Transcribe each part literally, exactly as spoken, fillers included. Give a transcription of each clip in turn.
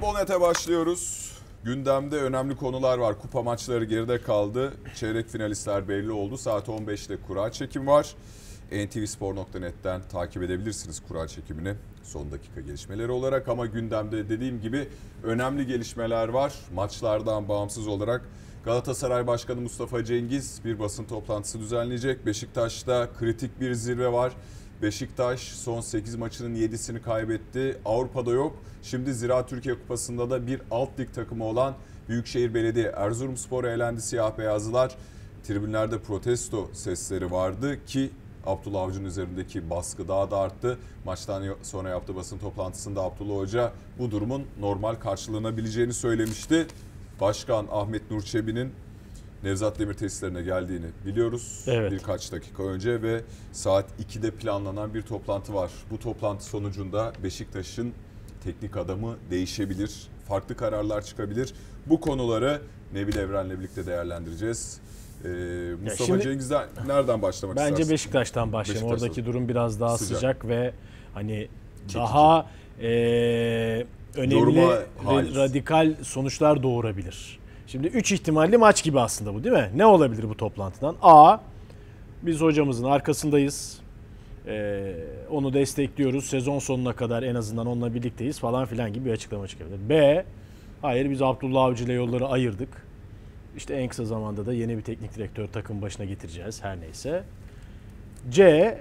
Futbol nokta net'e başlıyoruz. Gündemde önemli konular var. Kupa maçları geride kaldı. Çeyrek finalistler belli oldu. Saat on beşte kura çekim var. N T V Spor nokta net'ten takip edebilirsiniz kura çekimini. Son dakika gelişmeleri olarak ama gündemde dediğim gibi önemli gelişmeler var. Maçlardan bağımsız olarak Galatasaray Başkanı Mustafa Cengiz bir basın toplantısı düzenleyecek. Beşiktaş'ta kritik bir zirve var. Beşiktaş son sekiz maçının yedisini kaybetti. Avrupa'da yok. Şimdi Ziraat Türkiye Kupası'nda da bir alt lig takımı olan Büyükşehir Belediye Erzurumspor'a elendi siyah beyazlılar. Tribünlerde protesto sesleri vardı ki Abdullah Avcı'nın üzerindeki baskı daha da arttı. Maçtan sonra yaptığı basın toplantısında Abdullah Hoca bu durumun normal karşılanabileceğini söylemişti. Başkan Ahmet Nur Çebi'nin Nevzat Demir tesislerine geldiğini biliyoruz. Evet. Birkaç dakika önce ve saat ikide planlanan bir toplantı var. Bu toplantı sonucunda Beşiktaş'ın teknik adamı değişebilir. Farklı kararlar çıkabilir. Bu konuları Nebil Evren'le birlikte değerlendireceğiz. Ee, Mustafa şimdi, Cengiz'den nereden başlamak bence istersin? Bence Beşiktaş'tan başlayalım. Beşiktaş Oradaki durum biraz daha sıcak, sıcak ve hani Çekici. daha e, önemli radikal sonuçlar doğurabilir. Şimdi üç ihtimalli maç gibi aslında bu, değil mi? Ne olabilir bu toplantıdan? A. Biz hocamızın arkasındayız. Ee, onu destekliyoruz. Sezon sonuna kadar en azından onunla birlikteyiz falan filan gibi bir açıklama çıkabilir. B. Hayır, biz Abdullah Avcı ile yolları ayırdık. İşte en kısa zamanda da yeni bir teknik direktör takım başına getireceğiz her neyse. C. E,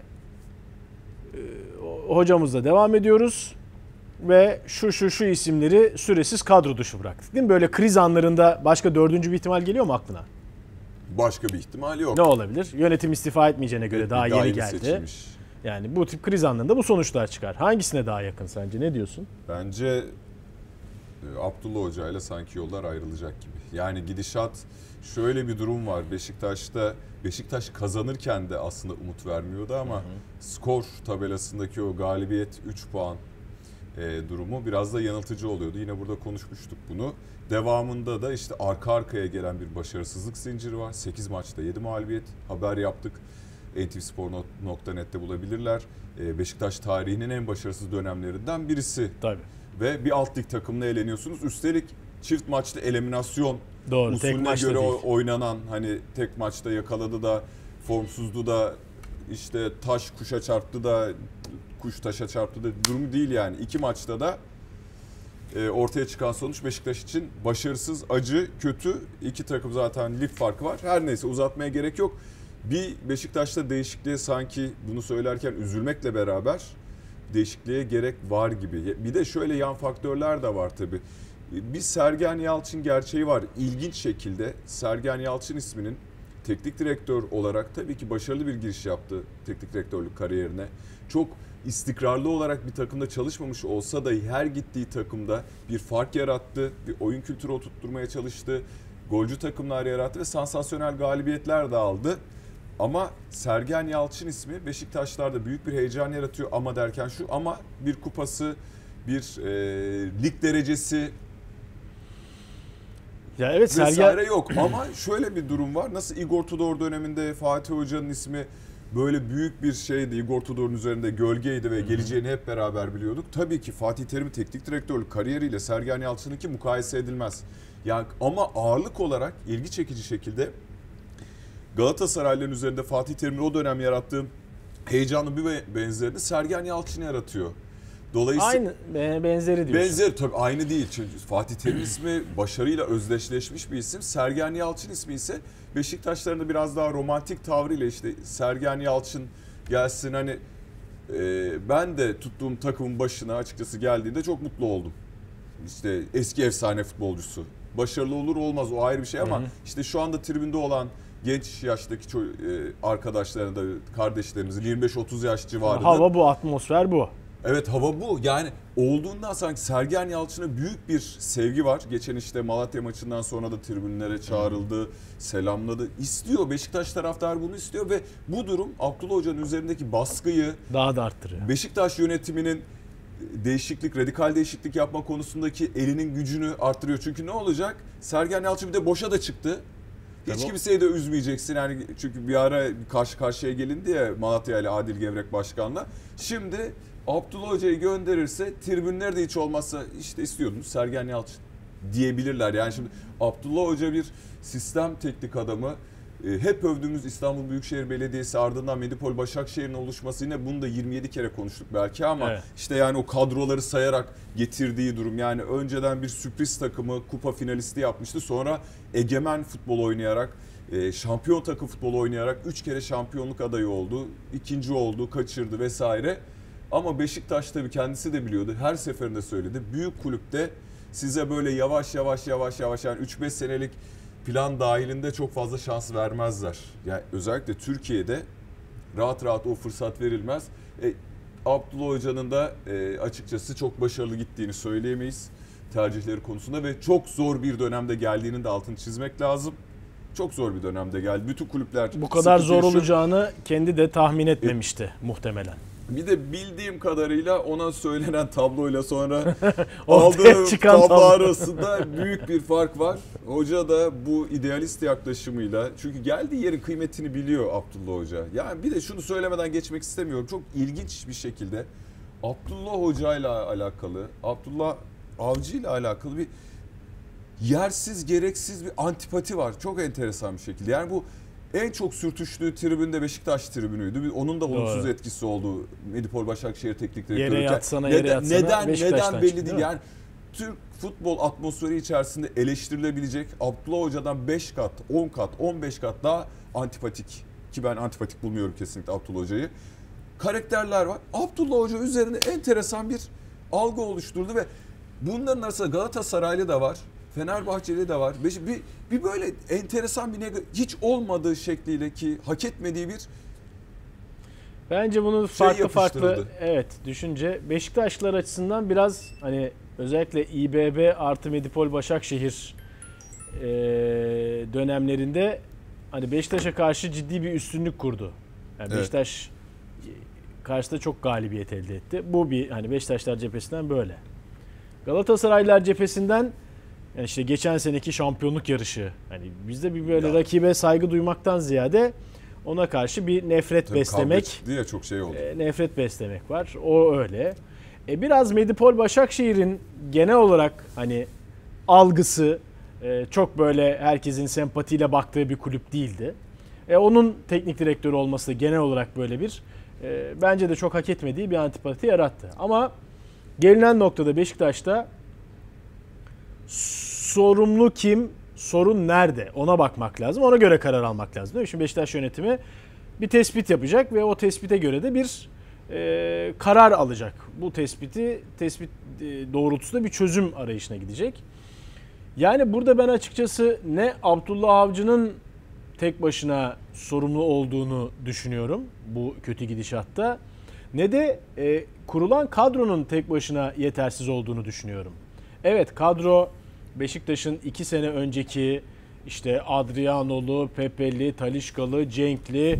hocamızla devam ediyoruz. Ve şu şu şu isimleri süresiz kadro dışı bıraktık. Değil mi? Böyle kriz anlarında başka dördüncü bir ihtimal geliyor mu aklına? Başka bir ihtimal yok. Ne olabilir? Yönetim istifa etmeyeceğine göre evet, daha, daha yeni geldi. Seçilmiş. Yani bu tip kriz anlarında bu sonuçlar çıkar. Hangisine daha yakın sence? Ne diyorsun? Bence Abdullah Hoca ile sanki yollar ayrılacak gibi. Yani gidişat, şöyle bir durum var. Beşiktaş'ta Beşiktaş kazanırken de aslında umut vermiyordu ama hı hı. skor tabelasındaki o galibiyet üç puan E, durumu biraz da yanıltıcı oluyordu. Yine burada konuşmuştuk bunu. Devamında da işte arka arkaya gelen bir başarısızlık zinciri var. sekiz maçta yedi mağlubiyet. Haber yaptık. N T V Spor nokta net'te bulabilirler. E, Beşiktaş tarihinin en başarısız dönemlerinden birisi. Tabii. Ve bir alt lig takımına eleniyorsunuz. Üstelik çift maçta eliminasyon Doğru, usulüne göre değil. oynanan, hani tek maçta yakaladı da formsuzdu da işte taş kuşa çarptı da kuş taşa çarptı da durum değil yani. İki maçta da e, ortaya çıkan sonuç Beşiktaş için başarısız, acı, kötü. İki takım zaten lig farkı var. Her neyse uzatmaya gerek yok. Bir Beşiktaş'ta değişikliğe sanki bunu söylerken üzülmekle beraber değişikliğe gerek var gibi. Bir de şöyle yan faktörler de var tabii. Bir Sergen Yalçın gerçeği var. İlginç şekilde Sergen Yalçın isminin teknik direktör olarak tabii ki başarılı bir giriş yaptı teknik direktörlük kariyerine. Çok istikrarlı olarak bir takımda çalışmamış olsa dahi her gittiği takımda bir fark yarattı, bir oyun kültürü oturtturmaya çalıştı, golcü takımlar yarattı ve sansasyonel galibiyetler de aldı. Ama Sergen Yalçın ismi Beşiktaşlar'da büyük bir heyecan yaratıyor ama derken şu ama bir kupası, bir e, lig derecesi ya evet, vesaire Sergen... yok. Ama şöyle bir durum var. Nasıl Igor Tudor döneminde Fatih Hoca'nın ismi böyle büyük bir şeydi, Igor Tudor'un üzerinde gölgeydi ve geleceğini hep beraber biliyorduk. Tabii ki Fatih Terim'in teknik direktörlük kariyeriyle Sergen Yalçın'ınki mukayese edilmez. Yani ama ağırlık olarak ilgi çekici şekilde Galatasaraylıların üzerinde Fatih Terim'in o dönem yarattığı heyecanlı bir benzerini Sergen Yalçın yaratıyor. Dolayısıyla aynı benzeri diyorsun. Benzer tabii, aynı değil. Çünkü Fatih Terim ismi başarıyla özdeşleşmiş bir isim. Sergen Yalçın ismi ise Beşiktaşların da biraz daha romantik tavrıyla işte Sergen Yalçın gelsin hani e, ben de tuttuğum takımın başına açıkçası geldiğinde çok mutlu oldum. İşte eski efsane futbolcusu. Başarılı olur olmaz o ayrı bir şey ama hı hı. işte şu anda tribünde olan genç yaştaki arkadaşlarına da kardeşlerimizin yirmi beş otuz yaş civarında. Hava bu, atmosfer bu. Evet, hava bu. Yani olduğundan sanki Sergen Yalçın'a büyük bir sevgi var. Geçen işte Malatya maçından sonra da tribünlere çağrıldı, selamladı. İstiyor. Beşiktaş taraftarı bunu istiyor ve bu durum Abdullah Hoca'nın üzerindeki baskıyı daha da arttırıyor. Beşiktaş yönetiminin değişiklik, radikal değişiklik yapma konusundaki elinin gücünü arttırıyor. Çünkü ne olacak? Sergen Yalçın bir de boşa da çıktı. Hiç tamam. kimseyi de üzmeyeceksin yani, çünkü bir ara karşı karşıya gelindi ya Malatya ile Adil Gevrek Başkan'la. Şimdi Abdullah Hoca'yı gönderirse tribünler de hiç olmazsa işte istiyordunuz Sergen Yalçın diyebilirler. Yani şimdi Abdullah Hoca bir sistem teknik adamı. Hep övdüğümüz İstanbul Büyükşehir Belediyesi, ardından Medipol Başakşehir'in oluşması, yine bunu da yirmi yedi kere konuştuk belki ama evet. işte yani o kadroları sayarak getirdiği durum, yani önceden bir sürpriz takımı kupa finalisti yapmıştı, sonra egemen futbol oynayarak, şampiyon takım futbol oynayarak üç kere şampiyonluk adayı oldu, ikinci oldu, kaçırdı vesaire. Ama Beşiktaş tabii kendisi de biliyordu, her seferinde söyledi, büyük kulüpte size böyle yavaş yavaş yavaş yavaş yani üç beş senelik plan dahilinde çok fazla şans vermezler. Yani özellikle Türkiye'de rahat rahat o fırsat verilmez. E, Abdullah Hoca'nın da e, açıkçası çok başarılı gittiğini söyleyemeyiz tercihleri konusunda ve çok zor bir dönemde geldiğinin de altını çizmek lazım. Çok zor bir dönemde geldi. Bütün kulüpler bu kadar zor yaşıyor. Olacağını kendi de tahmin etmemişti e, muhtemelen. Bir de bildiğim kadarıyla ona söylenen tabloyla sonra aldığı tablo, tablo arasında büyük bir fark var. Hoca da bu idealist yaklaşımıyla, çünkü geldiği yerin kıymetini biliyor Abdullah Hoca. Yani bir de şunu söylemeden geçmek istemiyorum. Çok ilginç bir şekilde Abdullah Hoca ile alakalı, Abdullah Avcı ile alakalı bir yersiz, gereksiz bir antipati var. Çok enteresan bir şekilde. Yani bu en çok sürtüştüğü tribün de Beşiktaş tribünüydü. Onun da olumsuz Doğru. etkisi oldu. Medipol Başakşehir Teknik Direktörü. Yere yatsana, yere neden, yatsana. Neden, neden belli çıktı, değil. Yani Türk futbol atmosferi içerisinde eleştirilebilecek, Abdullah Hoca'dan beş kat, on kat, on beş kat daha antipatik, ki ben antipatik bulmuyorum kesinlikle Abdullah Hoca'yı, karakterler var. Abdullah Hoca üzerinde enteresan bir algı oluşturdu ve bunların arasında Galatasaraylı da var, Fenerbahçeli de var. Bir, bir böyle enteresan bir neg- hiç olmadığı şekliyle, ki hak etmediği bir bence bunu şey farklı farklı evet düşünce Beşiktaşlılar açısından biraz hani özellikle İBB artı Medipol Başakşehir e, dönemlerinde hani Beşiktaş'a karşı ciddi bir üstünlük kurdu. Yani evet. Beşiktaş karşısında çok galibiyet elde etti. Bu bir hani Beşiktaşlar cephesinden böyle. Galatasaraylılar cephesinden yani işte geçen seneki şampiyonluk yarışı. Hani bizde bir böyle ya. rakibe saygı duymaktan ziyade ona karşı bir nefret Tabii beslemek diye çok şey oldu. E, nefret beslemek var. O öyle. E, biraz Medipol Başakşehir'in genel olarak hani algısı e, çok böyle herkesin sempatiyle baktığı bir kulüp değildi. E, onun teknik direktörü olması da genel olarak böyle bir e, bence de çok hak etmediği bir antipati yarattı. Ama gelinen noktada Beşiktaş'ta sorumlu kim, sorun nerede? Ona bakmak lazım. Ona göre karar almak lazım. Değil mi? Şimdi Beşiktaş yönetimi bir tespit yapacak ve o tespite göre de bir e, karar alacak. Bu tespiti tespit e, doğrultusunda bir çözüm arayışına gidecek. Yani burada ben açıkçası ne Abdullah Avcı'nın tek başına sorumlu olduğunu düşünüyorum bu kötü gidişatta, ne de e, kurulan kadronun tek başına yetersiz olduğunu düşünüyorum. Evet, kadro Beşiktaş'ın iki sene önceki işte Adriano'lu, Pepe'li, Talisca'lı, Cenk'li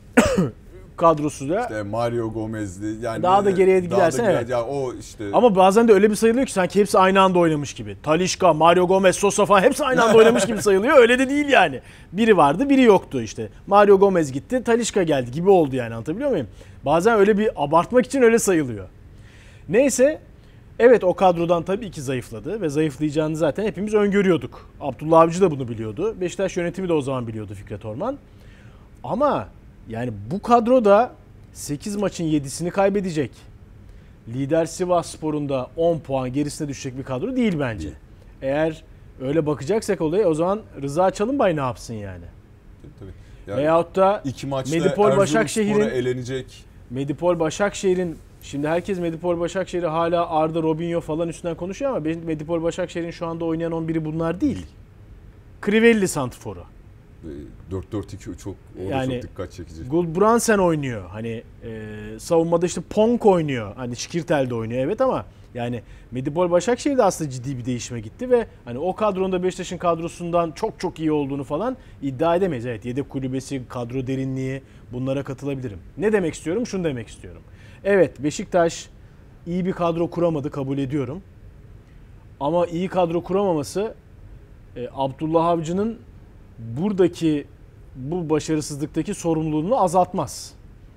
kadrosu da işte Mario Gomez'li, yani daha da geriye gidersen evet. Ya o işte. Ama bazen de öyle bir sayılıyor ki sanki hepsi aynı anda oynamış gibi. Talisca, Mario Gomez, Sosa falan hepsi aynı anda oynamış gibi sayılıyor. Öyle de değil yani. Biri vardı, biri yoktu işte. Mario Gomez gitti, Talisca geldi gibi oldu yani, anlatabiliyor muyum? Bazen öyle bir abartmak için öyle sayılıyor. Neyse, evet o kadrodan tabii ki zayıfladı ve zayıflayacağını zaten hepimiz öngörüyorduk. Abdullah Avcı da bunu biliyordu. Beşiktaş yönetimi de o zaman biliyordu, Fikret Orman. Ama yani bu kadroda sekiz maçın yedisini kaybedecek. Lider Sivasspor'un da on puan gerisine düşecek bir kadro değil bence. Değil. Eğer öyle bakacaksak olaya, o zaman Rıza Çalınbay ne yapsın yani? Tabii. Yani veyahut da iki maçta Medipol Başakşehir'in elenecek. Medipol Başakşehir'in şimdi herkes Medipol Başakşehir'i hala Arda, Robinho falan üstünden konuşuyor ama Medipol Başakşehir'in şu anda oynayan on biri bunlar değil. Crivelli santrforu. dört dört iki çok yani, çok dikkat çekici. Gulbrandsen oynuyor. Hani e, savunmada işte Ponk oynuyor. Hani Şikirtel de oynuyor evet, ama yani Medipol Başakşehir'de aslında ciddi bir değişime gitti ve hani o kadronda Beşiktaş'ın kadrosundan çok çok iyi olduğunu falan iddia edemeyiz. Evet, yedek kulübesi, kadro derinliği, bunlara katılabilirim. Ne demek istiyorum? Şunu demek istiyorum. Evet, Beşiktaş iyi bir kadro kuramadı, kabul ediyorum. Ama iyi kadro kuramaması e, Abdullah Avcı'nın buradaki bu başarısızlıktaki sorumluluğunu azaltmaz.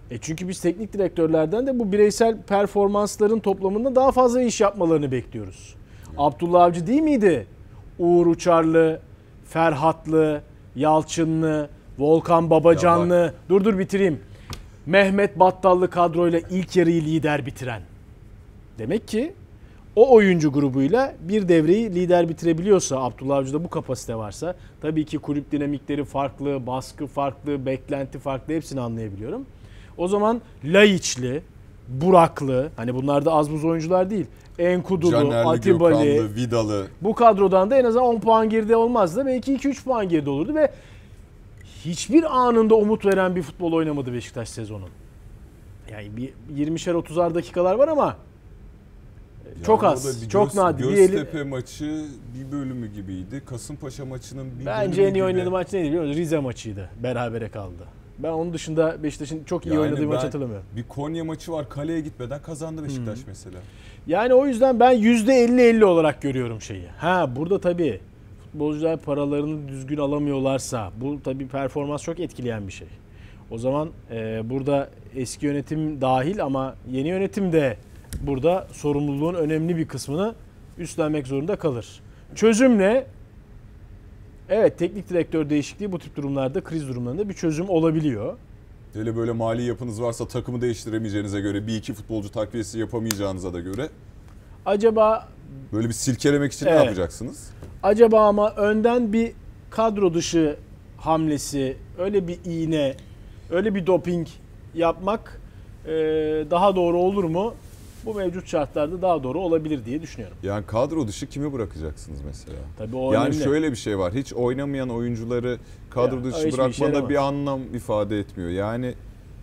E çünkü biz teknik direktörlerden de bu bireysel performansların toplamında daha fazla iş yapmalarını bekliyoruz. Evet. Abdullah Avcı değil miydi? Uğur Uçarlı, Ferhatlı, Yalçınlı, Volkan Babacanlı. Dur dur bitireyim. Mehmet Battallı kadroyla ilk yarıyı lider bitiren. Demek ki o oyuncu grubuyla bir devreyi lider bitirebiliyorsa, Abdullah Avcı'da bu kapasite varsa, tabii ki kulüp dinamikleri farklı, baskı farklı, beklenti farklı, hepsini anlayabiliyorum. O zaman Laiçli, Buraklı, hani bunlar da az buz oyuncular değil. Enkudulu, Canerli, Atibali, Gökhanlı, Vidalı. Bu kadrodan da en azından on puan geride olmazdı. Belki iki üç puan geride olurdu ve hiçbir anında umut veren bir futbol oynamadı Beşiktaş sezonun. Yani bir yirmişer otuzar dakikalar var ama yani çok az, çok Göz, nadir. Göztepe bir maçı bir bölümü gibiydi. Kasımpaşa maçının bir Bence bölümü gibi. en iyi oynadığı maç neydi biliyor musun? Rize maçıydı. Berabere kaldı. Ben onun dışında Beşiktaş'ın çok iyi yani oynadığı maç hatırlamıyorum. Bir Konya maçı var. Kaleye gitmeden kazandı Beşiktaş hmm. mesela. Yani o yüzden ben yüzde elli elli olarak görüyorum şeyi. Ha burada tabii futbolcular paralarını düzgün alamıyorlarsa bu tabii performans çok etkileyen bir şey. O zaman e, burada eski yönetim dahil ama yeni yönetim de burada sorumluluğun önemli bir kısmını üstlenmek zorunda kalır. Çözüm ne? Evet, teknik direktör değişikliği bu tip durumlarda, kriz durumlarında bir çözüm olabiliyor. Hele böyle mali yapınız varsa, takımı değiştiremeyeceğinize göre, bir iki futbolcu takviyesi yapamayacağınıza da göre. Acaba böyle bir silkelemek için evet. ne yapacaksınız? Acaba ama önden bir kadro dışı hamlesi, öyle bir iğne, öyle bir doping yapmak e, daha doğru olur mu? Bu mevcut şartlarda daha doğru olabilir diye düşünüyorum. Yani kadro dışı kimi bırakacaksınız mesela? Tabii o yani önemli. Şöyle bir şey var. Hiç oynamayan oyuncuları kadro ya, dışı bırakmada bir, bir anlam ifade etmiyor. Yani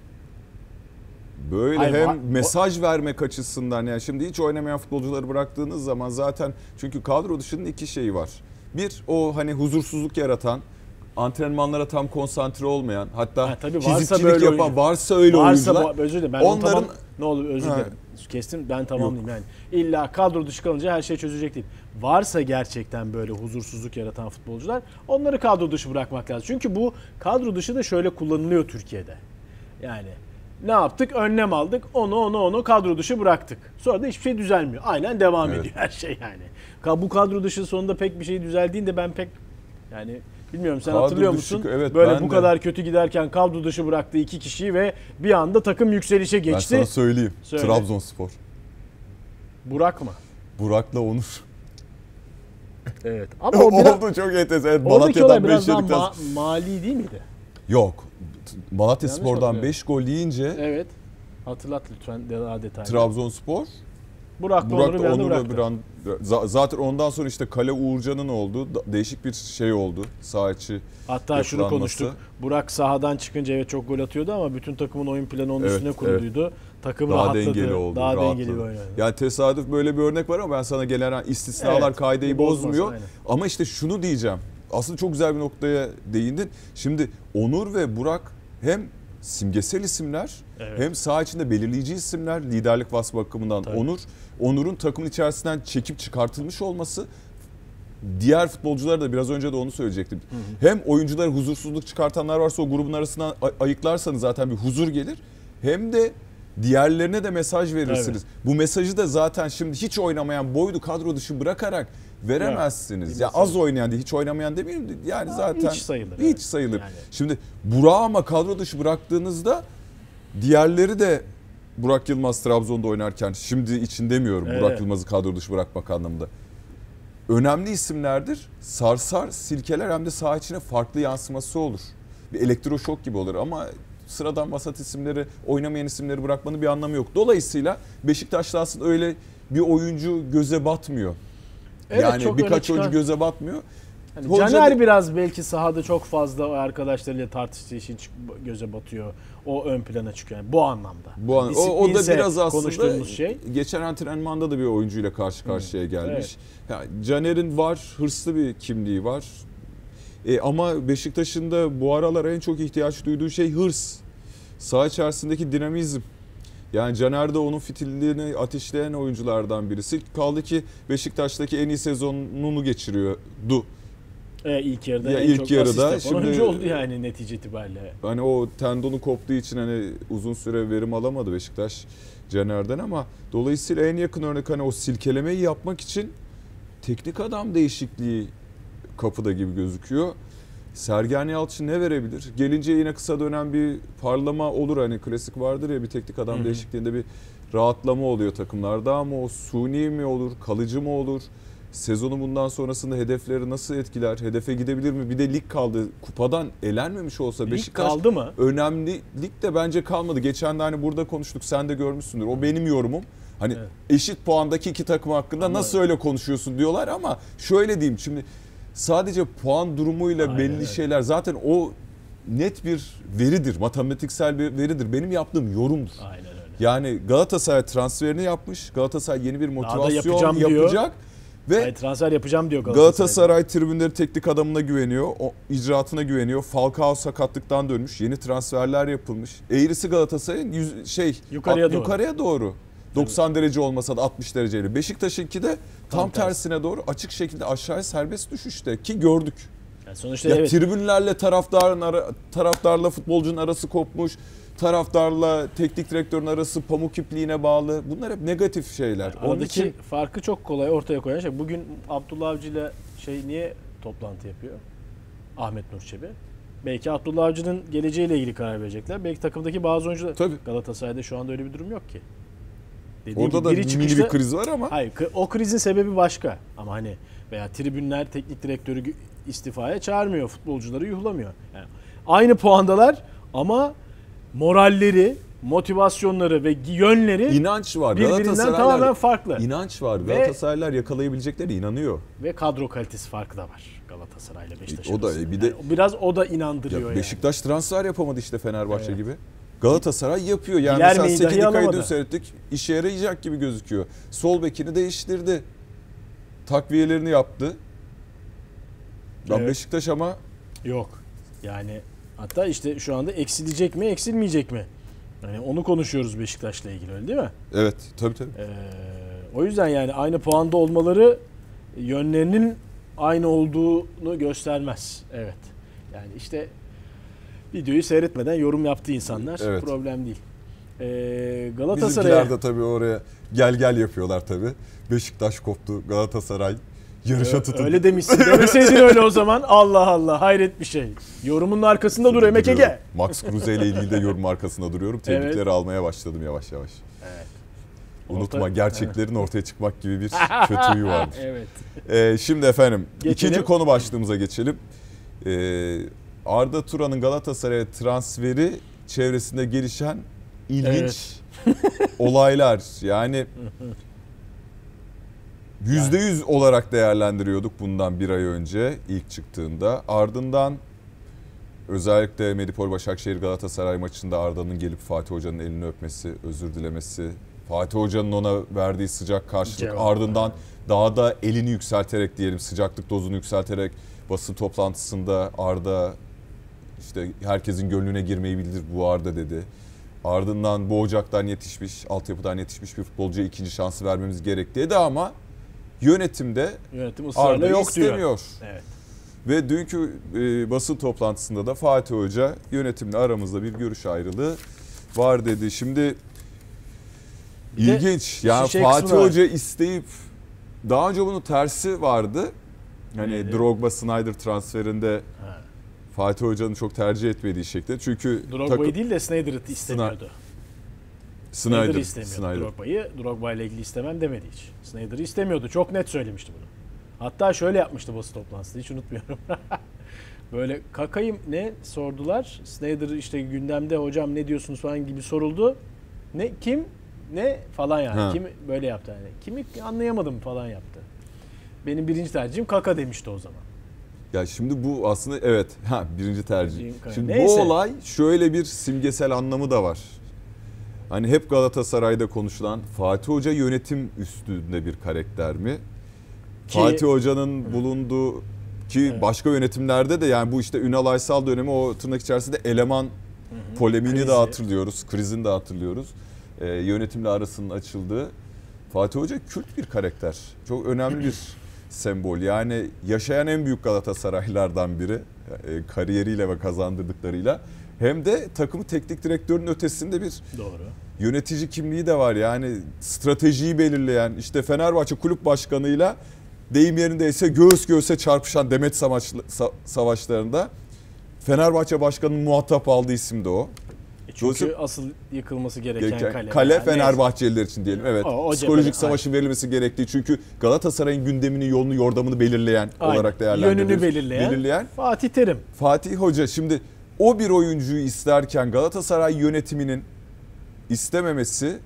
böyle Hayır, hem o... mesaj vermek açısından, yani şimdi hiç oynamayan futbolcuları bıraktığınız zaman zaten, çünkü kadro dışının iki şeyi var. Bir, o hani huzursuzluk yaratan, antrenmanlara tam konsantre olmayan, hatta ha, fizikçilik yapan oyuncu. varsa öyle varsa oyuncular. Bu, özür dilerim. Ben onların tamam, ne olur özür dilerim. Kestim ben tamamlayayım yani. İlla kadro dışı kalınca her şey çözülecek değil. Varsa gerçekten böyle huzursuzluk yaratan futbolcular, onları kadro dışı bırakmak lazım. Çünkü bu kadro dışı da şöyle kullanılıyor Türkiye'de. Yani ne yaptık? Önlem aldık. Onu onu onu kadro dışı bıraktık. Sonra da hiçbir şey düzelmiyor. Aynen devam evet. ediyor her şey yani. Bu kadro dışı sonunda pek bir şey düzeldiğinde ben pek yani bilmiyorum, sen kadro hatırlıyor dışı, musun? Evet, böyle bu de. kadar kötü giderken kadro dışı bıraktı iki kişiyi ve bir anda takım yükselişe geçti. Ben sana söyleyeyim. Söyle. Trabzonspor. Burak mı? Burak'la Onur. Evet. Ama o biraz, oldu çok enteresan. Evet, Malatya'dan beş yedikten ma- mali değil miydi? Yok. Malatyaspor'dan beş gol yiyince. Evet. Hatırlat lütfen daha detaylı. Trabzonspor. Burak, Burak da Onur'u Onur bir an, zaten ondan sonra işte Kale Uğurcan'ın oldu. Değişik bir şey oldu. Sağ içi hatta şunu konuştuk. Burak sahadan çıkınca evet çok gol atıyordu ama bütün takımın oyun planı onun evet, üstüne kuruluydu. Evet. Takım daha rahatladı. Dengeli oldu, daha rahatladı. dengeli bir oynadı. Yani tesadüf böyle bir örnek var ama ben sana gelen istisnalar evet, kaideyi bozmuyor. Aynen. Ama işte şunu diyeceğim. Aslında çok güzel bir noktaya değindin. Şimdi Onur ve Burak hem simgesel isimler, evet. hem saha içinde belirleyici isimler, liderlik vasfı bakımından. Tabii. Onur, Onur'un takımın içerisinden çekip çıkartılmış olması, diğer futbolcular da biraz önce de onu söyleyecektim. Hı hı. Hem oyunculara huzursuzluk çıkartanlar varsa o grubun arasından ayıklarsanız zaten bir huzur gelir. Hem de diğerlerine de mesaj verirsiniz. Evet. Bu mesajı da zaten şimdi hiç oynamayan, boydu kadro dışı bırakarak veremezsiniz. Ya, ya az oynayan değil, hiç oynamayan demeyeyim de yani zaten hiç sayılır. Hiç evet. sayılır. Yani. Şimdi Burak'ı ama kadro dışı bıraktığınızda diğerleri de, Burak Yılmaz Trabzon'da oynarken, şimdi için demiyorum evet. Burak Yılmaz'ı kadro dışı bırakmak anlamında, önemli isimlerdir. Sarsar, silkeler, hem de saha içine farklı yansıması olur. Bir elektroşok gibi olur ama sıradan vasat isimleri, oynamayan isimleri bırakmanın bir anlamı yok. Dolayısıyla Beşiktaş'ta aslında öyle bir oyuncu göze batmıyor. Evet, yani birkaç oyuncu göze batmıyor. Yani Caner de... biraz belki sahada çok fazla arkadaşlarıyla tartıştığı için göze batıyor. O ön plana çıkıyor. Yani bu anlamda. Bu an, o, o da biraz aslında şey. Geçen antrenmanda da bir oyuncuyla karşı karşıya gelmiş. Evet. Yani Caner'in var, hırslı bir kimliği var. E, ama Beşiktaş'ın da bu aralar en çok ihtiyaç duyduğu şey hırs. Saha içerisindeki dinamizm. Yani Caner de onun fitilliğini ateşleyen oyunculardan birisi. Kaldı ki Beşiktaş'taki en iyi sezonunu geçiriyordu. E, ilk yarıda ya en ilk çok yarıda asist yapan şimdi oyuncu oldu yani netice itibariyle. Hani o tendonu koptuğu için hani uzun süre verim alamadı Beşiktaş Caner'den ama dolayısıyla en yakın örnek hani o silkelemeyi yapmak için teknik adam değişikliği kapıda gibi gözüküyor. Sergen Yalçın ne verebilir? Gelince yine kısa dönem bir parlama olur, hani klasik vardır ya bir teknik adam Hı-hı. değişikliğinde bir rahatlama oluyor takımlarda ama o suni mi olur, kalıcı mı olur? Sezonu bundan sonrasında hedefleri nasıl etkiler? Hedefe gidebilir mi? Bir de lig kaldı. Kupadan elenmemiş olsa lig Beşiktaş kaldı mı? Önemli lig de bence kalmadı. Geçen de hani burada konuştuk. Sen de görmüşsündür. O benim yorumum. Hani evet. eşit puandaki iki takım hakkında ama nasıl öyle konuşuyorsun diyorlar ama şöyle diyeyim şimdi sadece puan durumuyla Aynen belli evet. şeyler zaten o net bir veridir. Matematiksel bir veridir. Benim yaptığım yorumdur. Aynen öyle. Yani Galatasaray transferini yapmış. Galatasaray yeni bir motivasyon yapacak. Diyor. Ve Hayır, transfer yapacağım diyor Galatasaray. Galatasaray tribünleri teknik adamına güveniyor, o icraatına güveniyor. Falcao sakatlıktan dönmüş, yeni transferler yapılmış. Eğrisi Galatasaray'ın yüz, şey yukarıya at, doğru. Yukarıya doğru. doksan evet. derece olmasa da altmış dereceyle. Beşiktaş'ınki de tam, tam tersine tersi. doğru açık şekilde aşağıya serbest düşüşte ki gördük. Yani sonuçta ya evet. Tribünlerle taraftarın ara, taraftarla futbolcunun arası kopmuş. Taraftarla teknik direktörün arası pamuk ipliğine bağlı. Bunlar hep negatif şeyler. Yani aradaki Onun için farkı çok kolay ortaya koyan şey. Bugün Abdullah Avcı ile şey niye toplantı yapıyor? Ahmet Nur Çebi. Belki Abdullah Avcı'nın geleceğiyle ilgili karar verecekler. Belki takımdaki bazı oyuncular. Tabii. Galatasaray'da şu anda öyle bir durum yok ki. Dediğim Orada da mini çıkışta, bir kriz var ama. Hayır, o krizin sebebi başka. Ama hani veya tribünler teknik direktörü istifaya çağırmıyor. Futbolcuları yuhlamıyor. Yani aynı puandalar ama moralleri, motivasyonları ve yönleri inanç var. Birbirinden tamamen farklı. İnanç var. Galatasaraylılar yakalayabilecekleri inanıyor. Ve kadro kalitesi farkı da var Galatasaray ile Beşiktaş o da arasında. bir de yani biraz o da inandırıyor ya yani. Beşiktaş transfer yapamadı işte Fenerbahçe evet. gibi. Galatasaray yapıyor. Yani İlermeyi mesela Sekidika'yı dün seyrettik. İşe yarayacak gibi gözüküyor. Sol bekini değiştirdi. Takviyelerini yaptı. Evet. Beşiktaş ama yok. Yani hatta işte şu anda eksilecek mi, eksilmeyecek mi? Yani onu konuşuyoruz Beşiktaş'la ilgili, öyle değil mi? Evet, tabii tabii. Ee, o yüzden yani aynı puanda olmaları yönlerinin aynı olduğunu göstermez. Evet. Yani işte videoyu seyretmeden yorum yaptığı insanlar evet. problem değil. Ee, Galatasaray'a... Bizimkiler de tabii oraya gel gel yapıyorlar tabii. Beşiktaş koptu, Galatasaray yarışa tutuldu. Öyle demişsin. Demeseydin öyle o zaman. Allah Allah, hayret bir şey. Yorumun arkasında dur Emek Ege. Max Kruse ile ilgili de yorum arkasında duruyorum. Tebrikleri evet. almaya başladım yavaş yavaş. Evet. Unutma Orta, gerçeklerin evet. ortaya çıkmak gibi bir kötü huyu vardır. Evet. Ee, şimdi efendim geçelim. ikinci konu başlığımıza geçelim. Ee, Arda Turan'ın Galatasaray'a transferi çevresinde gelişen ilginç evet. olaylar. Yani yüzde yüz olarak değerlendiriyorduk bundan bir ay önce ilk çıktığında. Ardından özellikle Medipol Başakşehir Galatasaray maçında Arda'nın gelip Fatih Hoca'nın elini öpmesi, özür dilemesi, Fatih Hoca'nın ona verdiği sıcak karşılık, Cevap. ardından daha da elini yükselterek diyelim, sıcaklık dozunu yükselterek basın toplantısında Arda işte herkesin gönlüne girmeyi bildir bu Arda dedi. Ardından bu ocaktan yetişmiş, altyapıdan yetişmiş bir futbolcuya ikinci şansı vermemiz gerek dedi ama yönetimde Yönetim Arda yok istemiyor. Diyor. Evet. Ve dünkü e, basın toplantısında da Fatih Hoca yönetimle aramızda bir görüş ayrılığı var dedi. Şimdi bir ilginç. Yani şey Fatih Hoca isteyip daha önce bunun tersi vardı. Hani evet. Drogba Snyder transferinde ha. Fatih Hoca'nın çok tercih etmediği şekilde. Çünkü Drogba'yı takım... değil de Snyder'ı istemiyordu. Snyder, Snyder istemiyordu Snyder. Drogba'yı. Drogba ile ilgili istemem demedi hiç. Snyder'ı istemiyordu. Çok net söylemişti bunu. Hatta şöyle yapmıştı basın toplantısında, hiç unutmuyorum. Böyle kakayı ne sordular. Snyder işte gündemde, hocam ne diyorsunuz falan gibi soruldu. Ne kim ne falan yani. Ha. Kim böyle yaptı yani. Kimi anlayamadım falan yaptı. Benim birinci tercihim Kaka demişti o zaman. Ya şimdi bu aslında evet ha birinci tercih. Şimdi Neyse. Bu olay şöyle bir simgesel anlamı da var. Hani hep Galatasaray'da konuşulan Fatih Hoca yönetim üstünde bir karakter mi? Ki, Fatih Hoca'nın hı. bulunduğu ki evet. başka yönetimlerde de yani bu işte Ünal Aysal dönemi o tırnak içerisinde eleman hı hı. polemiğini Krizi. de hatırlıyoruz. Krizini de hatırlıyoruz. Ee, yönetimle arasının açıldığı. Fatih Hoca kült bir karakter. Çok önemli bir sembol. Yani yaşayan en büyük Galatasaraylılardan biri e, kariyeriyle ve kazandırdıklarıyla. Hem de takımı teknik direktörün ötesinde bir Doğru. yönetici kimliği de var. Yani stratejiyi belirleyen, işte Fenerbahçe kulüp başkanıyla deyim yerindeyse göğüs göğüse çarpışan Demet Savaşları'nda Fenerbahçe başkanının muhatap aldığı isim de o. Çünkü Dolayısıyla, asıl yıkılması gereken, gereken kale. Kale yani. Fenerbahçeliler için diyelim. Evet. O, o Psikolojik cephede, savaşın aynen. verilmesi gerektiği. Çünkü Galatasaray'ın gündemini, yolunu, yordamını belirleyen aynen. olarak değerlendiriyoruz. Yönünü belirleyen, belirleyen Fatih Terim. Fatih Hoca şimdi o bir oyuncuyu isterken Galatasaray yönetiminin istememesi.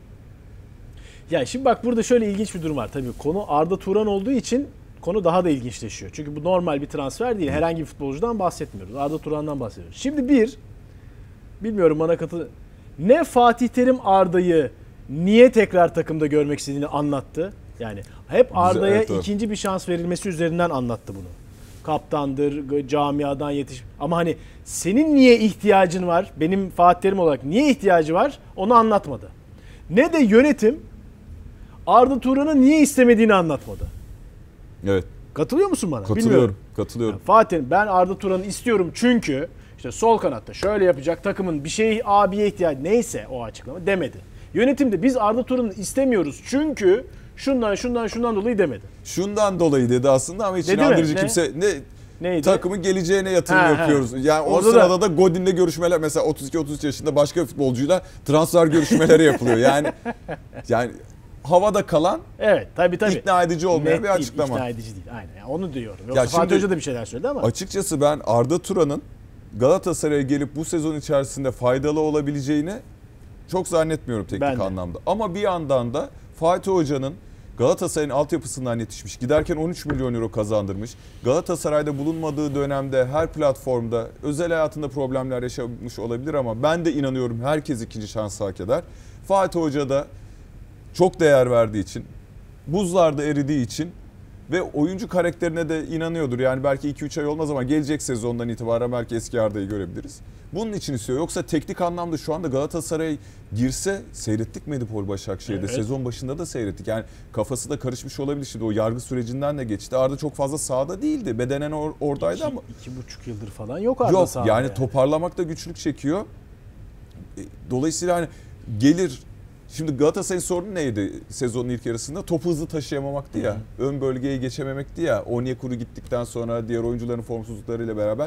Ya şimdi bak burada şöyle ilginç bir durum var. Tabii konu Arda Turan olduğu için konu daha da ilginçleşiyor. Çünkü bu normal bir transfer değil. Herhangi bir futbolcudan bahsetmiyoruz. Arda Turan'dan bahsediyoruz. Şimdi bir, bilmiyorum bana katıl... Ne Fatih Terim Arda'yı niye tekrar takımda görmek istediğini anlattı. Yani hep Arda'ya evet, ikinci bir şans verilmesi üzerinden anlattı bunu. Kaptandır, camiadan yetiş... Ama hani senin niye ihtiyacın var? Benim Fatih Terim olarak niye ihtiyacı var? Onu anlatmadı. Ne de yönetim Arda Turan'ı niye istemediğini anlatmadı. Evet. Katılıyor musun bana? Katılıyorum. Bilmiyorum. Katılıyorum. Yani Fatih ben Arda Turan'ı istiyorum çünkü işte sol kanatta şöyle yapacak takımın bir şey abiye ihtiyacı neyse o açıklama demedi. Yönetim de biz Arda Turan'ı istemiyoruz çünkü şundan şundan şundan dolayı demedi. Şundan dolayı dedi aslında ama hiç inandırıcı kimse ne Neydi? Takımın geleceğine yatırım ha, yapıyoruz. Ha. Yani o Orada sırada da, da Godin'le görüşmeler mesela otuz iki otuz üç yaşında başka futbolcuyla transfer görüşmeleri yapılıyor. Yani yani havada kalan evet, tabii, tabii. ikna edici olmayan Net bir açıklama. Değil, ikna edici değil. Aynen. Yani onu diyorum. Yoksa ya Fatih Hoca da bir şeyler söyledi ama. Açıkçası ben Arda Turan'ın Galatasaray'a gelip bu sezon içerisinde faydalı olabileceğini çok zannetmiyorum teknik anlamda. Ama bir yandan da Fatih Hoca'nın Galatasaray'ın altyapısından yetişmiş. Giderken on üç milyon euro kazandırmış. Galatasaray'da bulunmadığı dönemde her platformda özel hayatında problemler yaşamış olabilir ama ben de inanıyorum herkes ikinci şans hak eder. Fatih Hoca da çok değer verdiği için, buzlarda eridiği için ve oyuncu karakterine de inanıyordur. Yani belki iki üç ay olmaz ama gelecek sezondan itibaren belki eski Arda'yı görebiliriz. Bunun için istiyor. Yoksa teknik anlamda şu anda Galatasaray girse seyrettik Medipol Başakşehir'de. Evet. Sezon başında da seyrettik. Yani kafası da karışmış olabilir. Şimdi o yargı sürecinden de geçti. Arda çok fazla sahada değildi. Bedenen or- oradaydı iki, ama. iki buçuk yıldır falan yok Arda sahada. Yok yani, yani toparlamakta güçlük çekiyor. Dolayısıyla hani gelir. Şimdi Galatasaray'ın sorunu neydi sezonun ilk yarısında? Topu hızlı taşıyamamaktı ya. Hı. Ön bölgeye geçememekti ya. Onyekuru gittikten sonra diğer oyuncuların formsuzluklarıyla beraber.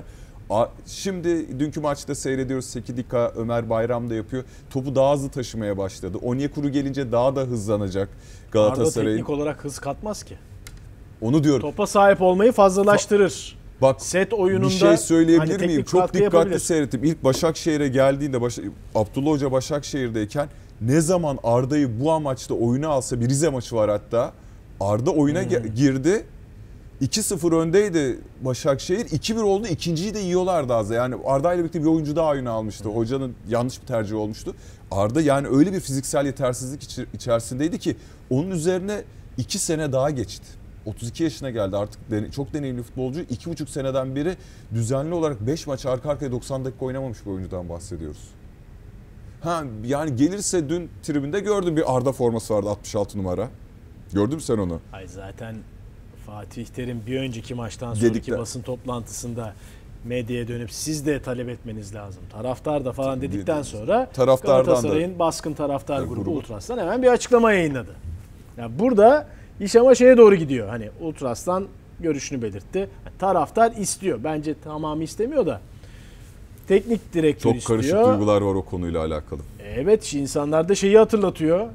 Şimdi dünkü maçta seyrediyoruz. Sekidika, Ömer Bayram da yapıyor. Topu daha hızlı taşımaya başladı. Onyekuru gelince daha da hızlanacak Galatasaray'ın. Arda teknik olarak hız katmaz ki. Onu diyorum. Topa sahip olmayı fazlalaştırır. Bak set oyununda bir şey söyleyebilir hani miyim? Çok dikkatli seyrettim. İlk Başakşehir'e geldiğinde Baş- Abdullah Hoca Başakşehir'deyken ne zaman Arda'yı bu amaçta oyuna alsa, bir Rize maçı var hatta. Arda oyuna hmm. girdi. iki sıfır öndeydi Başakşehir. iki bir oldu. İkinciyi de yiyorlardı az. Yani Arda ile birlikte bir oyuncu daha oyuna almıştı. Hmm. Hocanın yanlış bir tercih olmuştu. Arda yani öyle bir fiziksel yetersizlik içerisindeydi ki onun üzerine iki sene daha geçti. otuz iki yaşına geldi artık, çok deneyimli futbolcu. iki buçuk seneden beri düzenli olarak beş maç arka arkaya doksan dakika oynamamış bir oyuncudan bahsediyoruz. Ha yani gelirse dün tribünde gördüm bir Arda forması vardı altmış altı numara. Gördün mü sen onu? Ay zaten Fatih Terim bir önceki maçtan sonraki Dedikler. basın toplantısında medyaya dönüp siz de talep etmeniz lazım. Taraftar da falan dedikten sonra Galatasaray'ın baskın taraftar grubu, grubu Ultras'tan hemen bir açıklama yayınladı. Yani burada iş ama şeye doğru gidiyor. Hani Ultras'tan görüşünü belirtti. Taraftar istiyor. Bence tamamı istemiyor da. Teknik direktör Çok istiyor. Çok karışık duygular var o konuyla alakalı. Evet, insanlar da şeyi hatırlatıyor.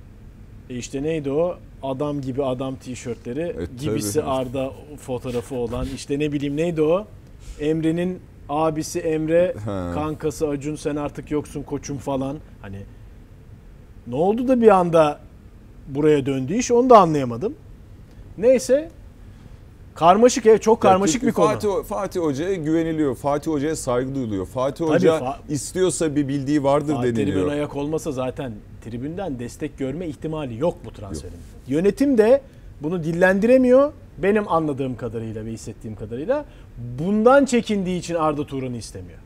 E işte neydi o? Adam gibi adam tişörtleri, e, gibisi tabii. Arda fotoğrafı olan, işte ne bileyim neydi o? Emre'nin abisi Emre, He. kankası Acun sen artık yoksun koçum falan. Hani ne oldu da bir anda buraya döndü iş, onu da anlayamadım. Neyse. Karmaşık, evet, çok karmaşık ya, bir konu. Fatih, Fatih Hoca'ya güveniliyor. Fatih Hoca'ya saygı duyuluyor. Fatih Hoca Tabii, fa- istiyorsa bir bildiği vardır Fatih deniliyor. Tribün ayak olmasa zaten tribünden destek görme ihtimali yok bu transferin. Yok. Yönetim de bunu dillendiremiyor. Benim anladığım kadarıyla ve hissettiğim kadarıyla bundan çekindiği için Arda Turan'ı istemiyor.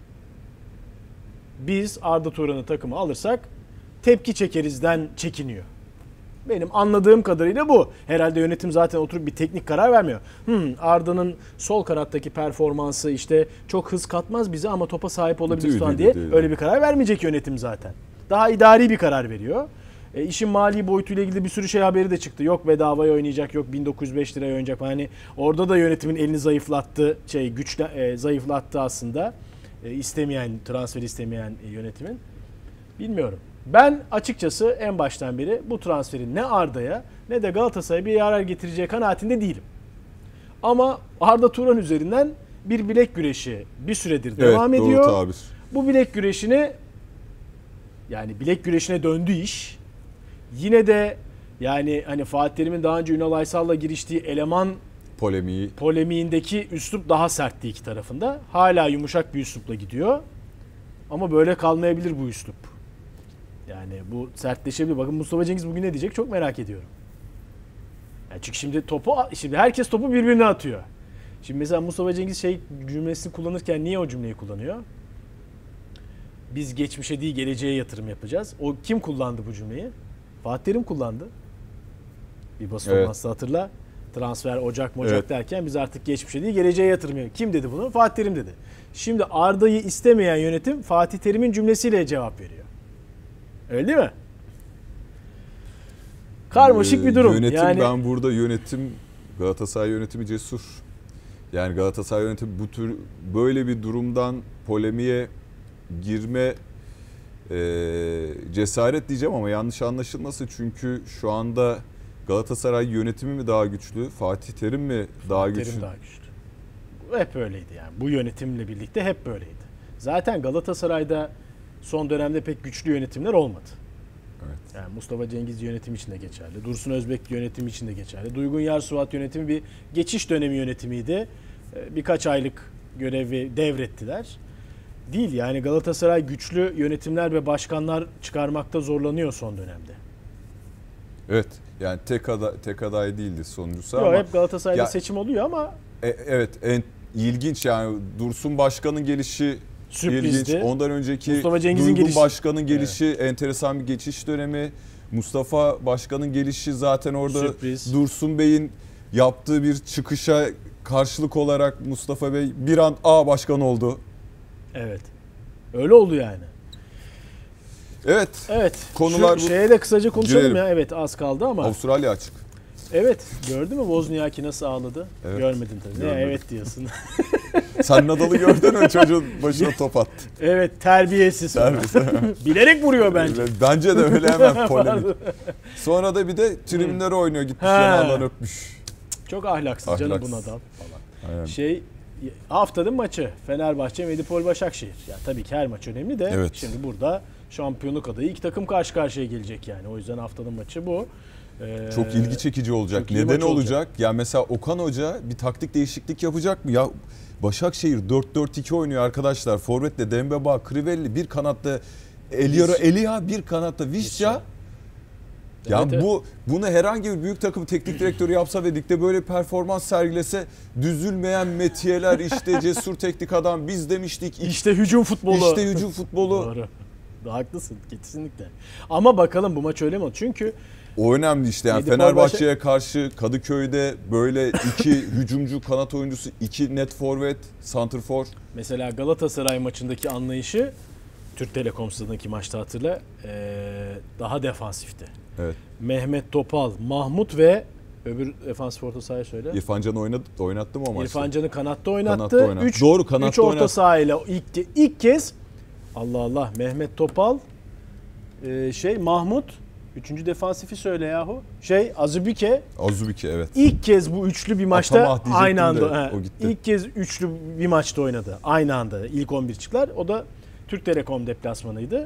Biz Arda Turan'ı takıma alırsak tepki çekerizden çekiniyor. Benim anladığım kadarıyla bu. Herhalde yönetim zaten oturup bir teknik karar vermiyor. Hmm, Arda'nın sol kanattaki performansı işte çok hız katmaz bize ama topa sahip olabiliriz falan diye değil, öyle bir karar vermeyecek yönetim zaten. Daha idari bir karar veriyor. E, işin mali boyutuyla ilgili bir sürü şey haberi de çıktı. Yok bedavaya oynayacak, yok bin dokuz yüz beş liraya oynayacak. Hani orada da yönetimin elini zayıflattı, şey güçle e, zayıflattı aslında. E, istemeyen, transfer istemeyen e, yönetimin. Bilmiyorum. Ben açıkçası en baştan beri bu transferin ne Arda'ya ne de Galatasaray'a bir yarar getireceği kanaatinde değilim. Ama Arda Turan üzerinden bir bilek güreşi bir süredir evet, devam ediyor. Doğru tabir. Bu bilek güreşini yani bilek güreşine döndü iş. Yine de yani hani Fatih Terim'in daha önce Ünal Aysal'la giriştiği eleman polemiği polemiğindeki üslup daha sertti iki tarafında. Hala yumuşak bir üslupla gidiyor. Ama böyle kalmayabilir bu üslup. Yani bu sertleşebilir. Bakın Mustafa Cengiz bugün ne diyecek çok merak ediyorum. Yani çünkü şimdi topu şimdi herkes topu birbirine atıyor. Şimdi mesela Mustafa Cengiz şey cümlesini kullanırken niye o cümleyi kullanıyor? Biz geçmişe değil geleceğe yatırım yapacağız. O kim kullandı bu cümleyi? Fatih Terim kullandı. Bir basın evet. olmazsa hatırla. Transfer Ocak Ocak evet. derken biz artık geçmişe değil geleceğe yatırım yapıyoruz. Kim dedi bunu? Fatih Terim dedi. Şimdi Arda'yı istemeyen yönetim Fatih Terim'in cümlesiyle cevap veriyor. Öyle değil mi? Karmaşık bir durum. Yönetim yani... ben burada yönetim Galatasaray yönetimi cesur. Yani Galatasaray yönetimi bu tür böyle bir durumdan polemiğe girme e, cesaret diyeceğim ama yanlış anlaşılmasın. Çünkü şu anda Galatasaray yönetimi mi daha güçlü, Fatih Terim mi daha Fatih güçlü? Terim daha güçlü. Hep öyleydi yani. Bu yönetimle birlikte hep böyleydi. Zaten Galatasaray'da son dönemde pek güçlü yönetimler olmadı. Evet. Yani Mustafa Cengiz yönetim için de geçerli. Dursun Özbek yönetim için de geçerli. Duygun Yarsuvat yönetimi bir geçiş dönemi yönetimiydi. Birkaç aylık görevi devrettiler. Değil yani Galatasaray güçlü yönetimler ve başkanlar çıkarmakta zorlanıyor son dönemde. Evet. Yani tek aday, tek aday değildi sonuncusu Yok, ama. Hep Galatasaray'da ya, seçim oluyor ama. E, evet. En ilginç yani Dursun Başkan'ın gelişi sürprizdi. İlginç. Ondan önceki Mustafa Cengiz'in Duygun gelişi. Başkan'ın gelişi evet. enteresan bir geçiş dönemi. Mustafa Başkan'ın gelişi zaten orada sürpriz. Dursun Bey'in yaptığı bir çıkışa karşılık olarak Mustafa Bey bir an A başkan oldu. Evet. Öyle oldu yani. Evet. Evet. Konular Şu şeye de kısaca konuşalım girelim. ya. Evet az kaldı ama. Avustralya açık. Evet. Gördün mü Wozniacki nasıl ağladı? Evet. Görmedin tabii. Ne evet diyorsun. Sen Nadal'ı gördün mü çocuğun başına top attı. Evet terbiyesiz. terbiyesiz. Bilerek vuruyor bence. Bence de öyle hemen polemik. Sonra da bir de tribünlere oynuyor gitmiş yanağından öpmüş. Çok ahlaksız, ahlaksız. canım bu Nadal falan. Aynen. Şey haftanın maçı Fenerbahçe Medipol Başakşehir. Ya tabii ki her maç önemli de evet. Şimdi burada şampiyonluk adayı iki takım karşı karşıya gelecek yani. O yüzden haftanın maçı bu. Ee, çok ilgi çekici olacak. Neden olacak? olacak? Ya mesela Okan Hoca bir taktik değişiklik yapacak mı? Ya Başakşehir dört dört iki oynuyor arkadaşlar. Forvet'te Dembaba, Crivelli, bir kanatta Eliora Elia, bir kanatta Visca. Yani evet, bu bunu herhangi bir büyük takım teknik direktörü yapsa ve ligde böyle performans sergilese düzülmeyen metiyeler işte cesur teknik adam biz demiştik. İşte hücum futbolu. İşte hücum futbolu. Doğru. Da haklısın kesinlikle. Ama bakalım bu maç öyle mi oldu? Çünkü o önemli işte yani Fenerbahçe'ye karşı Kadıköy'de böyle iki hücumcu kanat oyuncusu, iki net forvet, santrfor. Mesela Galatasaray maçındaki anlayışı Türk Telekom stadındaki maçta hatırla ee, daha defansifti. Evet. Mehmet Topal, Mahmut ve öbür defansif orta sahayı söyle. İrfan Can'ı oynadı, oynattı mı o maçta? İrfan Can'ı kanatta oynattı. Kanatta oynattı. Üç, Doğru kanatta üç orta oynattı. sahayla ilk, ilk kez Allah Allah Mehmet Topal e, şey Mahmut üçüncü defansifi söyle yahu. Şey Azubike. Azubike evet. İlk kez bu üçlü bir maçta aynı anda. He, o gitti. İlk kez üçlü bir maçta oynadı. Aynı anda ilk on bir çıktılar. O da Türk Telekom deplasmanıydı.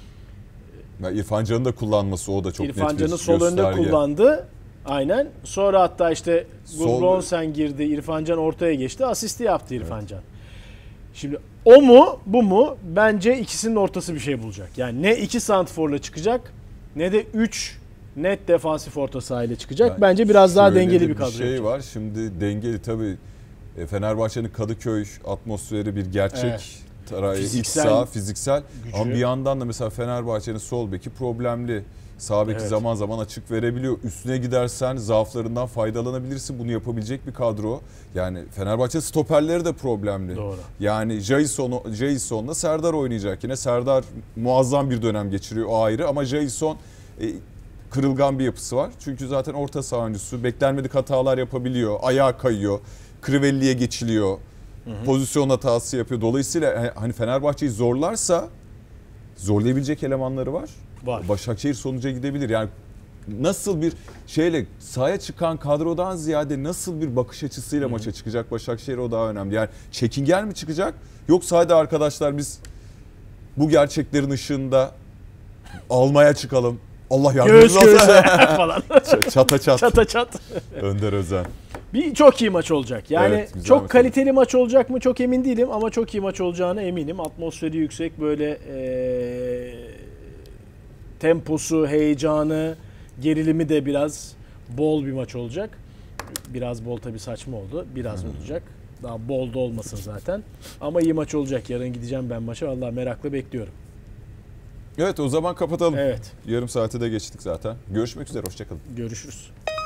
Ya İrfan Can'ın da kullanması o da çok İrfan net bir Can'ı sol önde kullandı. Aynen. Sonra hatta işte Gudbronsen girdi. İrfan Can ortaya geçti. Asisti yaptı İrfan evet. Can. Şimdi o mu bu mu? Bence ikisinin ortası bir şey bulacak. Yani ne iki santrforla çıkacak ne de üç net defansif orta sahayla çıkacak. Yani bence biraz daha dengeli bir kadro. Bir şey yapacak. Var şimdi dengeli tabii Fenerbahçe'nin Kadıköy atmosferi bir gerçek. Evet. Tarayı, iç saha, fiziksel. Gücü. Ama bir yandan da mesela Fenerbahçe'nin sol beki problemli. Sağ beki Evet. zaman zaman açık verebiliyor. Üstüne gidersen zaaflarından faydalanabilirsin. Bunu yapabilecek bir kadro. Yani Fenerbahçe stoperleri de problemli. Doğru. Yani Jason, Jason'la Serdar oynayacak. Yine Serdar muazzam bir dönem geçiriyor, o ayrı. Ama Jason e, kırılgan bir yapısı var. Çünkü zaten orta saha oyuncusu. Beklenmedik hatalar yapabiliyor. Ayağa kayıyor. Crivelli'ye geçiliyor. Hı hı. Pozisyon hatası yapıyor. Dolayısıyla hani Fenerbahçe'yi zorlarsa zorlayabilecek elemanları var. Var. Başakşehir sonuca gidebilir. Yani nasıl bir şeyle sahaya çıkan kadrodan ziyade nasıl bir bakış açısıyla Hı-hı. maça çıkacak Başakşehir, o daha önemli. Yani çekingen mi çıkacak, yoksa hadi arkadaşlar biz bu gerçeklerin ışığında almaya çıkalım. Allah yardımcınız olsun falan. Çata çat. Çata çat. Önder Özen. Bir çok iyi maç olacak. Yani evet, çok maç kaliteli olacak. maç olacak mı çok emin değilim ama çok iyi maç olacağına eminim. Atmosferi yüksek, böyle ee, temposu, heyecanı, gerilimi de biraz bol bir maç olacak. Biraz bol tabii saçma oldu. Biraz hmm. olacak. Daha bol da olmasın zaten. Ama iyi maç olacak. Yarın gideceğim ben maça. Vallahi merakla bekliyorum. Evet, o zaman kapatalım. Evet. Yarım saate de geçtik zaten. Görüşmek üzere. Hoşçakalın. Görüşürüz.